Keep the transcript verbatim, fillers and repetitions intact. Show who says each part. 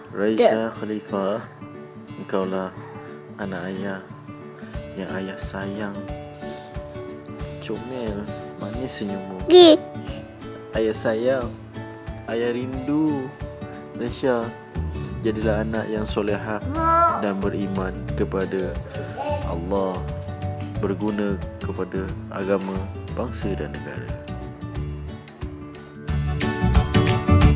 Speaker 1: Raissya, khaliffa, engkaulah anak ayah yang ayah sayang. Comel, manis senyummu. Ayah sayang, ayah rindu. Raissya, jadilah anak yang solehah dan beriman kepada Allah, berguna kepada agama, bangsa dan negara.